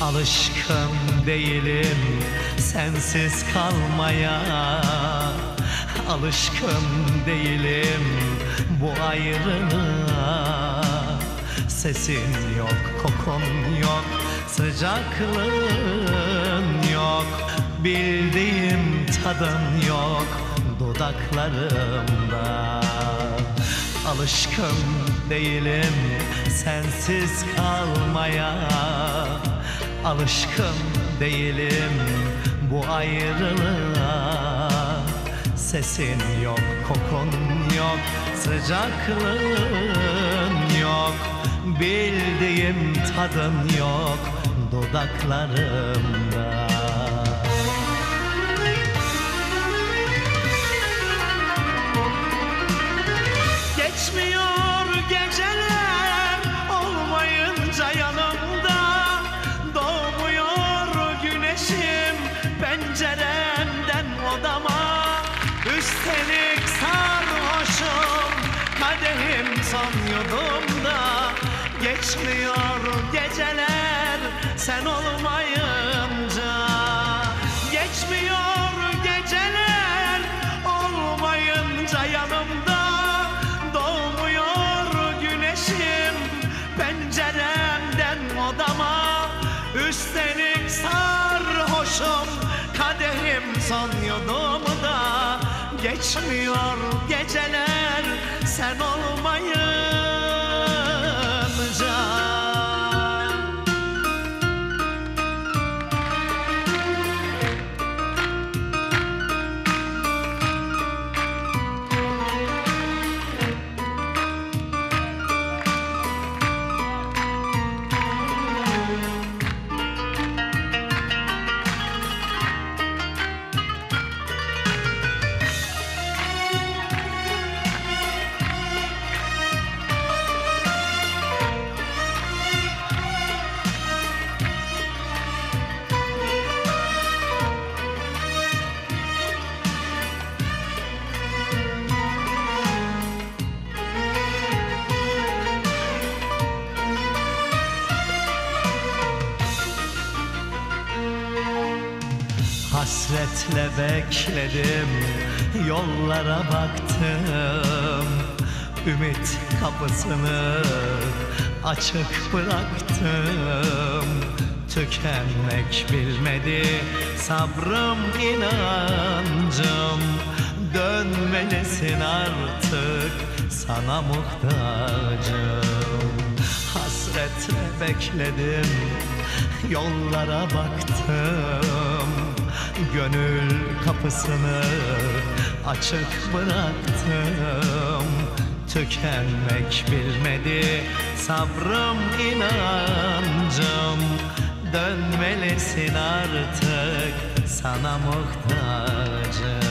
Alışkın değilim sensiz kalmaya, alışkın değilim bu ayrılığa. Sesin yok, kokun yok, sıcaklığın yok, bildiğim tadın yok dudaklarımda. Alışkın değilim sensiz kalmaya, alışkın değilim bu ayrılığa. Sesin yok, kokun yok, sıcaklığın yok, bildiğim tadın yok dudaklarımda. Geçmiyor geceler olmayınca yanımda, doğmuyor güneşim penceremden odama. Üstelik sarhoşum, kadehim son yudumda. Geçmiyor geceler sen olmayınca, geçmiyor geceler olmayınca yanımda. Doğmuyor güneşim penceremden odama. Üstelik sarhoşum, kadehim son yudumda. Geçmiyor geceler sen olmayınca. Hasretle bekledim, yollara baktım, ümit kapısını açık bıraktım. Tükenmek bilmedi sabrım, inancım. Dönmelisin artık, sana muhtacım. Hasretle bekledim, yollara baktım, gönül kapısını açık bıraktım. Tükenmek bilmedi sabrım, inancım. Dönmelisin artık, sana muhtacım.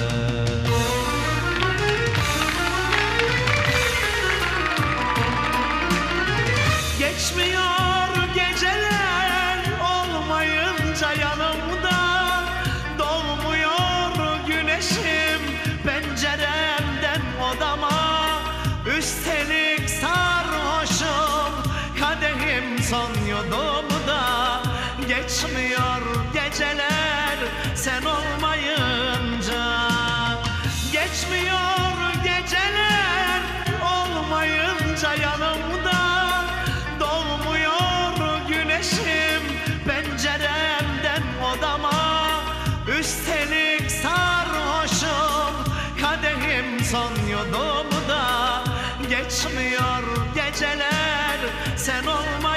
Geçmiyor geceler olmayınca yanımda. Doğmuyor güneşim penceremden odama. Üstelik sarhoşum, kadehim son yudumda. Geçmiyor geceler sen olmayınca. Geçmiyor geceler olmayınca yanımda. Doğmuyor güneşim penceremden odama. Üstelik sarhoşum, kadehim son yudumda. Geçmiyor geceler sen olmayınca.